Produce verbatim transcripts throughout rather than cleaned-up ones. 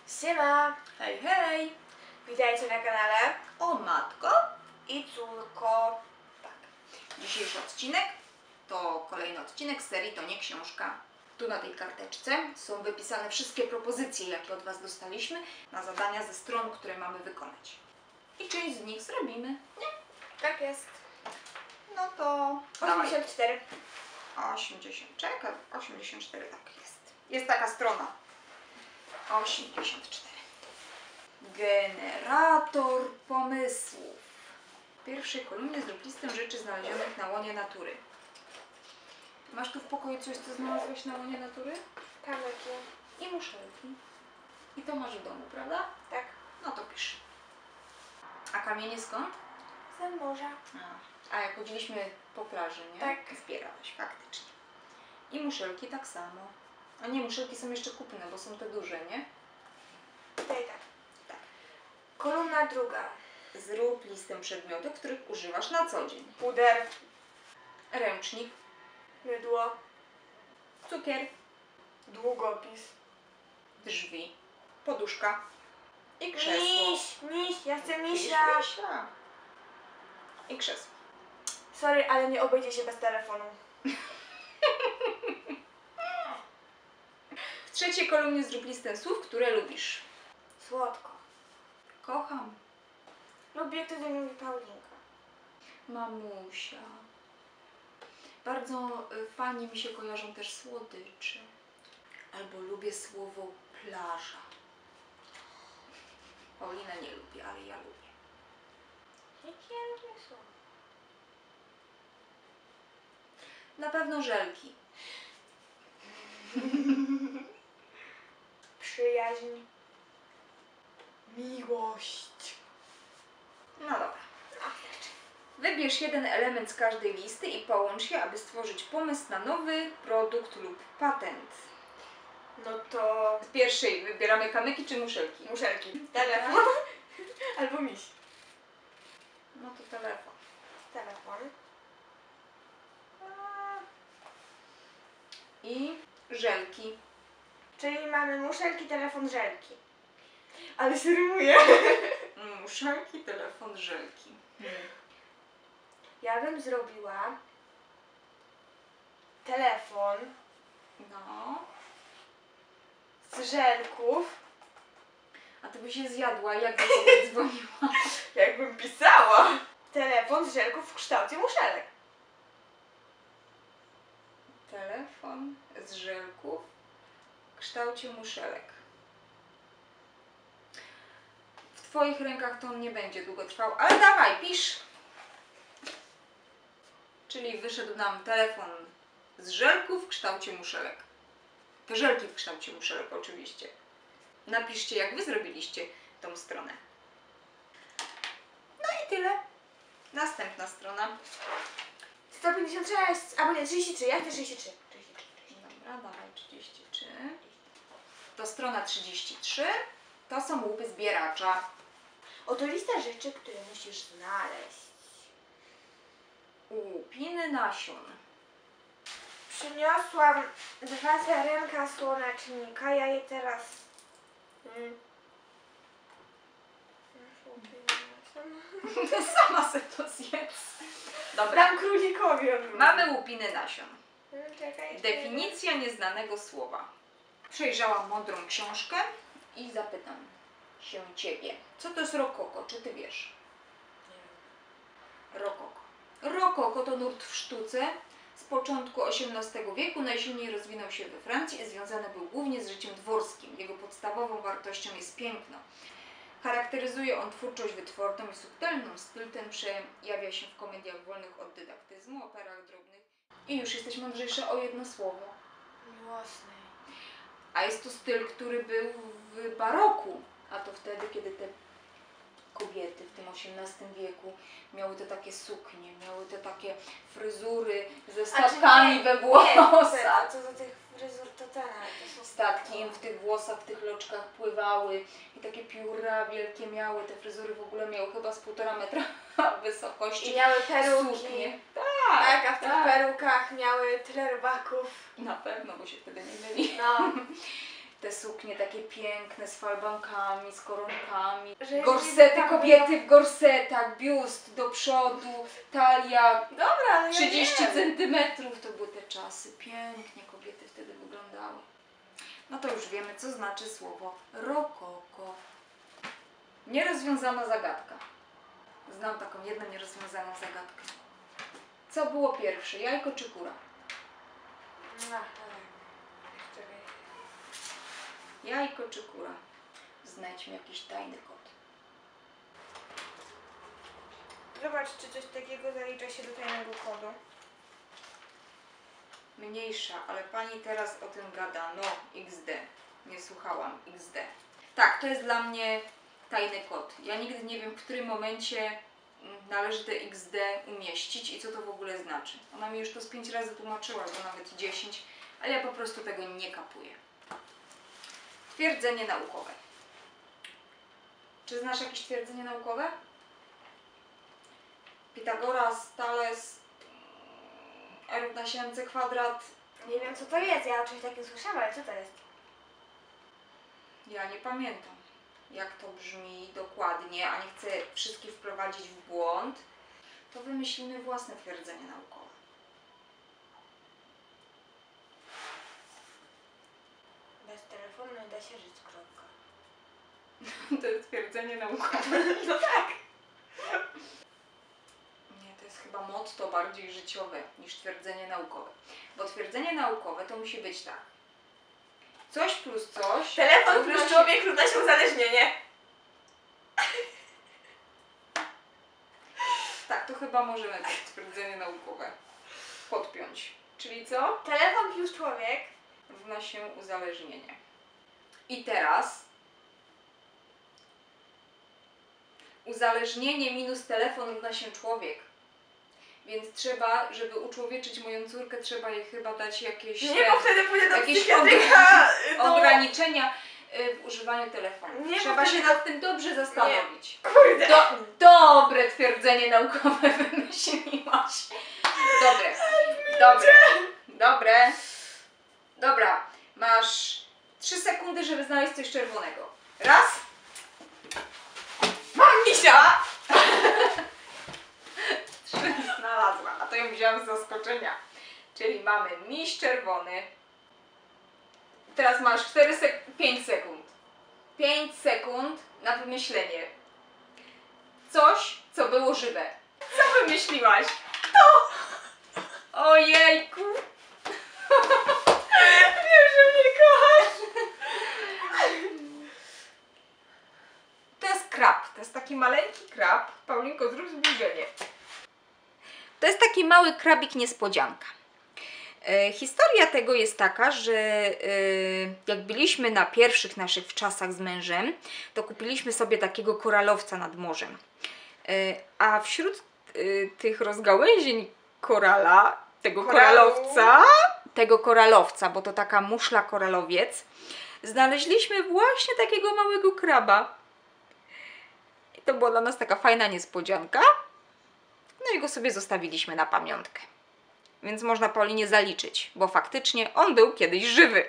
Siema! Hej, hej! Witajcie na kanale O matko! i córko. Tak. Dzisiejszy odcinek to kolejny odcinek z serii To nie książka. Tu na tej karteczce są wypisane wszystkie propozycje, jakie od Was dostaliśmy na zadania ze stron, które mamy wykonać. I część z nich zrobimy. Nie? Tak jest. No to... osiemdziesiąt cztery. osiemdziesiąt. Czekaj, osiemdziesiąt cztery, tak jest. Jest taka strona. osiemdziesiąt cztery. Generator pomysłów. W pierwszej kolumnie zrób listę rzeczy znalezionych na łonie natury. Masz tu w pokoju coś, co znalazłeś na łonie natury? Kamyki. I muszelki. I to masz w domu, prawda? Tak. No to pisz. A kamienie skąd? Z morza. A, a jak chodziliśmy po plaży, nie? Tak. Zbierałeś, faktycznie. I muszelki tak samo. A nie, muszelki są jeszcze kupne, bo są te duże, nie? Tutaj tak. Tak. Kolumna druga. Zrób listę przedmiotów, których używasz na co dzień. Puder. Ręcznik, Mydło. cukier, Długopis. drzwi, poduszka i krzesło. Miś! Miś! Ja chcę Miś, misia! misia. I krzesło. Sorry, ale nie obejdzie się bez telefonu. W trzeciej kolumnie zrób listę słów, które lubisz. Słodko. Kocham. Lubię, jak to do mnie mówi Paulinka. Mamusia. Bardzo y, fajnie mi się kojarzą też słodycze. Albo lubię słowo plaża. Paulina nie lubi, ale ja lubię. Jakie ja lubię słowo? Na pewno żelki. Przyjaźń. Miłość. No dobra. Wybierz jeden element z każdej listy i połącz je, aby stworzyć pomysł na nowy produkt lub patent. No to... Z pierwszej wybieramy kamyki czy muszelki? Muszelki. Telefon. Albo miś. No to telefon. Telefon. I żelki. Czyli mamy muszelki, telefon, żelki. Ale się rymuje. Muszelki, telefon, żelki. Hmm. Ja bym zrobiła telefon No. z żelków. A ty byś się zjadła, jak by sobie dzwoniła? Jakbym pisała. Telefon z żelków w kształcie muszelek. Telefon z żelków w kształcie muszelek. W Twoich rękach to on nie będzie długo trwał, ale dawaj, pisz! Czyli wyszedł nam telefon z żelków w kształcie muszelek. Te żelki w kształcie muszelek oczywiście. Napiszcie, jak Wy zrobiliście tą stronę. No i tyle. Następna strona. sto pięćdziesiąt sześć, albo nie, trzydzieści trzy, ja chcę trzydzieści trzy. trzydzieści trzy. Dobra, dawaj trzydzieści trzy. To strona trzydzieści trzy. To są łupy zbieracza. Oto lista rzeczy, które musisz znaleźć. Łupiny nasion. Przyniosłam dwa ziarenka słonecznika, ja je teraz... Mm. Sama se to zjedz. Dobra. Dam królikowi od razu. Mamy łupiny nasion. Mm, czekaj, Definicja nieznanego słowa. Przejrzałam mądrą książkę i zapytam się Ciebie. Co to jest rokoko? Czy Ty wiesz? Rokoko. Rokoko to nurt w sztuce z początku osiemnastego wieku. Najsilniej rozwinął się we Francji i związany był głównie z życiem dworskim. Jego podstawową wartością jest piękno. Charakteryzuje on twórczość wytworną i subtelną. Styl ten przejawia się w komediach wolnych od dydaktyzmu, operach drobnych. I już jesteś mądrzejsza o jedno słowo. Miłosny. A jest to styl, który był w baroku, a to wtedy, kiedy te kobiety w tym osiemnastym wieku miały te takie suknie, miały te takie fryzury ze statkami we włosach. Co do tych fryzur to ten, ale to są Statki im w tych włosach, w tych loczkach pływały i takie pióra wielkie miały, te fryzury w ogóle miały chyba z półtora metra wysokości. I miały peruki. Suknie. Tak, a w tych tak. perukach miały tyle robaków. Na pewno, bo się wtedy nie myli. No. te suknie takie piękne z falbankami, z koronkami. Że Gorsety, tak kobiety w gorsetach, biust do przodu, talia Dobra, ale trzydzieści ja wiem. centymetrów. To były te czasy. Pięknie kobiety wtedy wyglądały. No to już wiemy, co znaczy słowo rokoko. Nierozwiązana zagadka. Znam taką jedną nierozwiązaną zagadkę. Co było pierwsze, jajko czy kura? No, dobra. Jeszcze raz. Jajko czy kura? Znajdźmy jakiś tajny kod. Zobacz, czy coś takiego zalicza się do tajnego kodu. Mniejsza, ale pani teraz o tym gada. No, iks de. Nie słuchałam. iks de. Tak, to jest dla mnie tajny kod. Ja nigdy nie wiem, w którym momencie należy te iks de umieścić i co to w ogóle znaczy. Ona mi już to z pięć razy tłumaczyła, bo nawet i dziesięć, ale ja po prostu tego nie kapuję. Twierdzenie naukowe. Czy znasz jakieś twierdzenie naukowe? Pitagoras, Thales, r równa się mc kwadrat. Nie wiem, co to jest. Ja o czymś takim słyszałam, ale co to jest? Ja nie pamiętam, jak to brzmi dokładnie, a nie chcę wszystkich wprowadzić w błąd, to wymyślimy własne twierdzenie naukowe. Bez telefonu nie da się żyć, kropka. To jest twierdzenie naukowe. No tak. Nie, to jest chyba motto bardziej życiowe niż twierdzenie naukowe. Bo twierdzenie naukowe to musi być tak. Coś plus coś. Telefon równa plus się- człowiek równa się uzależnienie. Tak, to chyba możemy być twierdzenie naukowe podpiąć. Czyli co? Telefon plus człowiek. Równa się uzależnienie. I teraz uzależnienie minus telefon równa się człowiek. Więc trzeba, żeby uczłowieczyć moją córkę, trzeba jej chyba dać jakieś, Nie, bo wtedy pójdę do jakieś psychiatryka. do- ograniczenia y, w używaniu telefonu. Nie, bo trzeba się wtedy- nad tym dobrze zastanowić. Kurde. Do, dobre twierdzenie naukowe wymyśliłaś. Dobre. Dobre. Dobre. Dobra. Masz trzy sekundy, żeby znaleźć coś czerwonego. Raz. Mam misia. Trzy znalazła. A to ją wzięłam z zaskoczenia. Czyli mamy miś czerwony. Teraz masz cztery sek pięć sekund. pięć sekund na wymyślenie. Coś, co było żywe. Co wymyśliłaś? To! Ojejku! Wiem, że mnie kochasz. To jest krab. To jest taki maleńki krab. Paulinko, zrób zbliżenie. To jest taki mały krabik niespodzianka. E, historia tego jest taka, że e, jak byliśmy na pierwszych naszych wczasach z mężem, to kupiliśmy sobie takiego koralowca nad morzem. E, a wśród e, tych rozgałęzień korala, tego Koralu. koralowca, tego koralowca, bo to taka muszla koralowiec, znaleźliśmy właśnie takiego małego kraba. I to była dla nas taka fajna niespodzianka. No i go sobie zostawiliśmy na pamiątkę. Więc można Paulinie zaliczyć, bo faktycznie on był kiedyś żywy.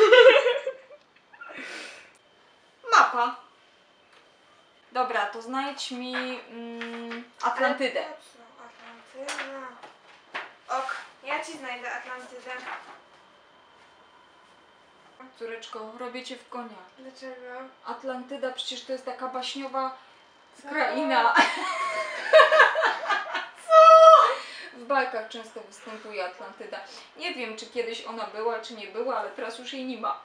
Mapa. Dobra, to znajdź mi mm, Atlantydę. Ale po co? Atlantyda. Ok, ja ci znajdę Atlantydę. Córeczko, robię cię w konia. Dlaczego? Atlantyda przecież to jest taka baśniowa Co? kraina. W bajkach często występuje Atlantyda. Nie wiem, czy kiedyś ona była, czy nie była, ale teraz już jej nie ma.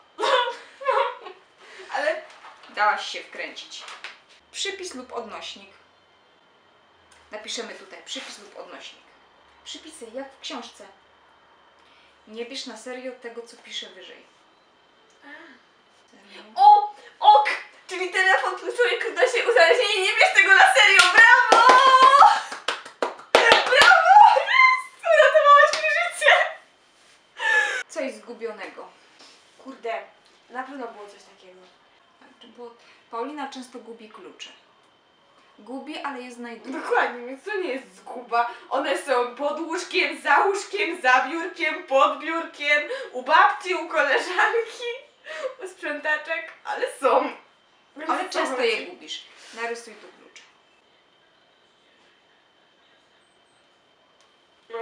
Ale Dałaś się wkręcić. Przypis lub odnośnik. Napiszemy tutaj przypis lub odnośnik. Przypisy jak w książce. Nie bierz na serio tego, co piszę wyżej. Serio? O! Ok! Czyli telefon plus człowiek równa się uzależnienie. Nie bierz tego na serio! Brawo! Brawo! Jest! Uratowałaś mi życie! Coś zgubionego. Kurde, na pewno było coś takiego. Bo Paulina często gubi klucze. Gubi, ale je znajduje. Dokładnie, więc to nie jest zguba. One są pod łóżkiem, za łóżkiem, za biurkiem, pod biurkiem, u babci, u koleżanki. sprzątaczek, ale są. Więc Ale co często chodzi? je gubisz. Narysuj tu klucze. No,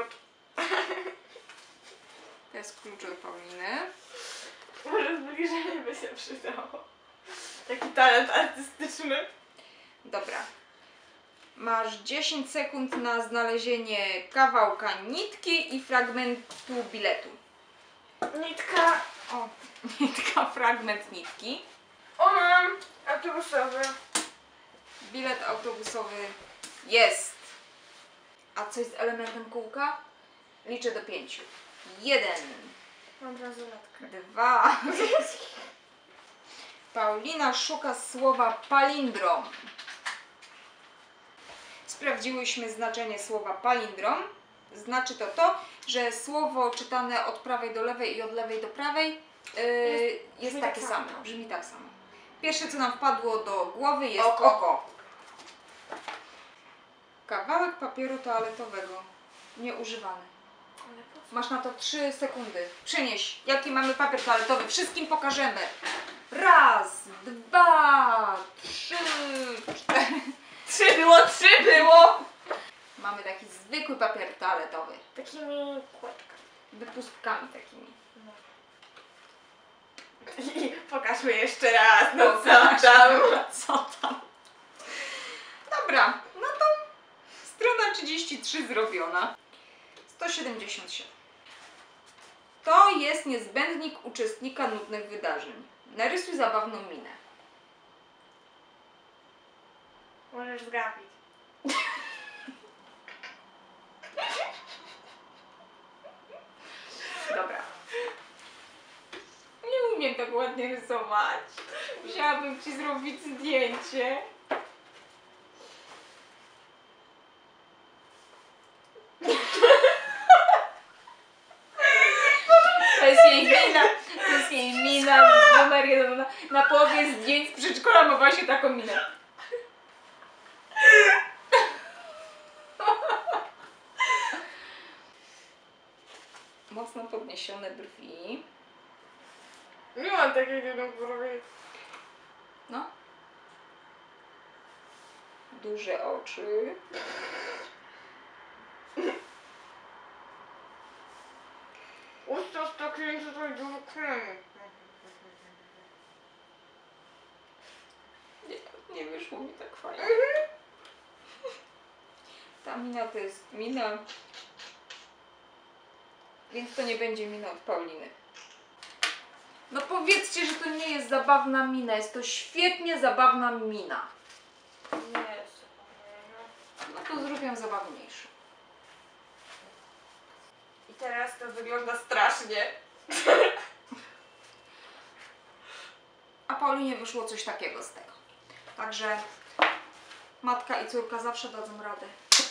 To jest klucz od Pauliny. może zbliżenie by się przydało. Taki talent artystyczny. Dobra. Masz dziesięć sekund na znalezienie kawałka nitki i fragmentu biletu. Nitka. O, nitka, fragment nitki. O, mam autobusowy. Bilet autobusowy jest. A coś z elementem kółka? Liczę do pięciu. Jeden, Mam bransoletkę. dwa. Paulina szuka słowa palindrom. Sprawdziłyśmy znaczenie słowa palindrom. Znaczy to to, że słowo czytane od prawej do lewej i od lewej do prawej yy, jest, jest brzmi takie tak samo. samo. Brzmi tak samo. Pierwsze, co nam wpadło do głowy, jest Oko. oko. Kawałek papieru toaletowego. Nieużywany. Ale po co? Masz na to trzy sekundy. Przynieś, jaki mamy papier toaletowy. Wszystkim pokażemy. Raz, dwa, trzy, cztery. Trzy było, trzy było! Mamy taki zwykły papier toaletowy. Takimi kładkami. Wypustkami takimi. No. I pokażmy jeszcze raz, no co Pokaż. tam? Co tam? Dobra, no to strona trzydzieści trzy zrobiona. sto siedemdziesiąt siedem. To jest niezbędnik uczestnika nudnych wydarzeń. Narysuj zabawną minę. Możesz zgapić. Dobra. Nie umiem tak ładnie rysować. Musiałabym ci zrobić zdjęcie. To jest jej mina. To jest jej mina numer jeden. Na, na połowie zdjęć z przedszkola ma właśnie taką minę. Mocno podniesione brwi. Nie mam takiej jednej głowy. No. Duże oczy. Usta z takim tutaj dziurkami. Nie, nie wyszło mi tak fajnie. Ta mina to jest mina. Więc to nie będzie mina od Pauliny. No powiedzcie, że to nie jest zabawna mina. Jest to świetnie zabawna mina. Jest. No to zrobię zabawniejszy. I teraz to wygląda strasznie. A Paulinie wyszło coś takiego z tego. Także matka i córka zawsze dadzą radę.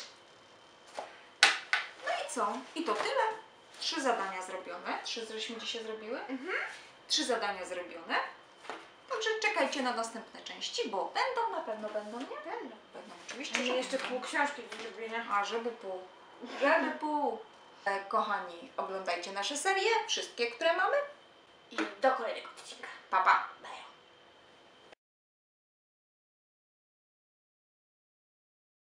No i co? I to tyle. Trzy zadania zrobione. Trzy żeśmy dzisiaj zrobiły. Mhm. Trzy zadania zrobione. Także czekajcie na następne części, bo będą, na pewno będą, nie? Będą. Będą, oczywiście, Mamy że jeszcze będą. pół książki do zrobienia. A żeby pół. Żeby pół. E, kochani, oglądajcie nasze serie, wszystkie, które mamy. I do kolejnego odcinka. Pa, pa.